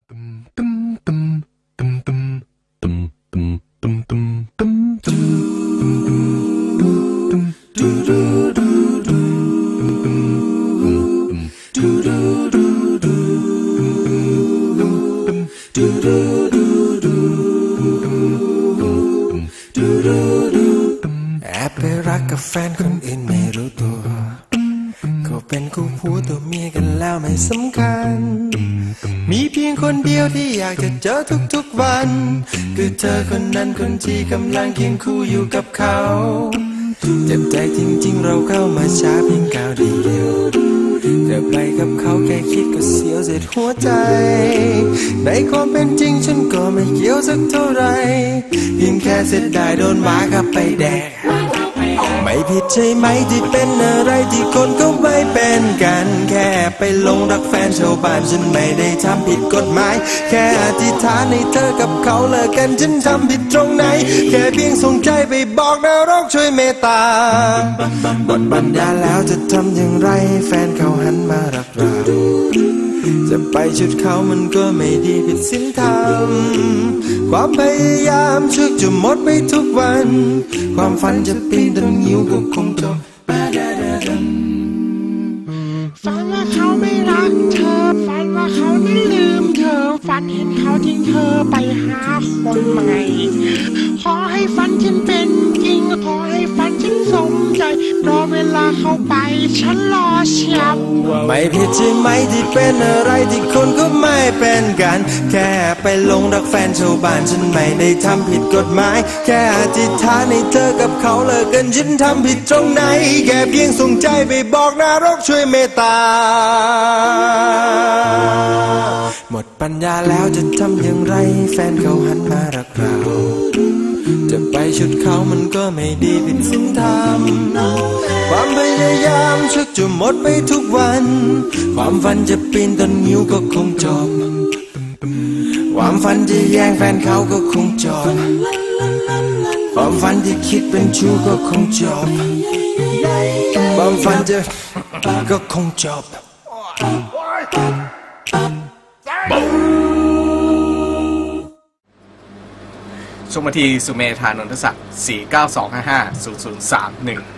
แอบไปรักกับแฟนคนอื่นไม่รู้ตัวเขาเป็นคู่ผัวตัวเมียกันแล้วไม่สำคัญมีเพียงคนเดียวที่อยากจะเจอทุกๆวันคือเธอคนนั้นคนที่กำลังเคียงคู่อยู่กับเขาเจ็บใจจริงๆเราเข้ามาช้าเพียงก้าวเดียวจะไปกับเขาแค่คิดก็เสียวเสียดหัวใจในความเป็นจริงฉันก็ไม่เกี่ยวสักเท่าไรเพียงแค่เสียดายโดนหมาขับไปแดกไม่ผิดใช่ไหมที่เป็นอะไรที่คนก็ไม่เป็นกันแค่ไปหลงรักแฟนชาวบ้านฉันไม่ได้ทำผิดกฎหมายแค่อธิษฐานให้เธอกับเขาเลิกกันฉันทำผิดตรงไหนแค่เพียงส่งใจไปบอกนรกช่วยเมตตาบทบัญญัติแล้วจะทำอย่างไรแฟนเขาหันมารักเราจะไปชุดเขามันก็ไม่ดีผิดศีลธรรมความพยายามชึกจะหมดไปทุกวันความฝันจะปีนต้นงิ้วก็คงจบฝันว่าเขาไม่รักเธอฝันว่าเขานั้นลืมเธอฝันเห็นเขาทิ้งเธอไปหาคนใหม่ขอให้ฝันฉันเป็นจริงขอให้ฝันฉันสมใจรอเวลาเขาไปฉันรอเชียบไม่ผิดใช่ไหมที่เป็นอะไรที่คนก็ไม่เป็นกันแค่ไปหลงรักแฟนชาวบ้านฉันไม่ได้ทำผิดกฎหมายแค่อธิษฐานให้เธอกับเขาเลิกกันฉันทำผิดตรงไหนแค่เพียงส่งใจไปบอกนรกช่วยเมตตาหมดปัญญาแล้วจะทำอย่างไรแฟนเขาหันมารักเราจะไปชุดเขามันก็ไม่ดีผิดศีลธรรมความพยายามชักจะหมดไปทุกวันความฝันจะปีนต้นงิ้วก็คงจบความฝันจะแย่งแฟนเขาก็คงจบความฝันที่คิดเป็นชู้ก็คงจบความฝันจะก็คงจบส่งมาที่สุเมธานนทศักดิ์492550031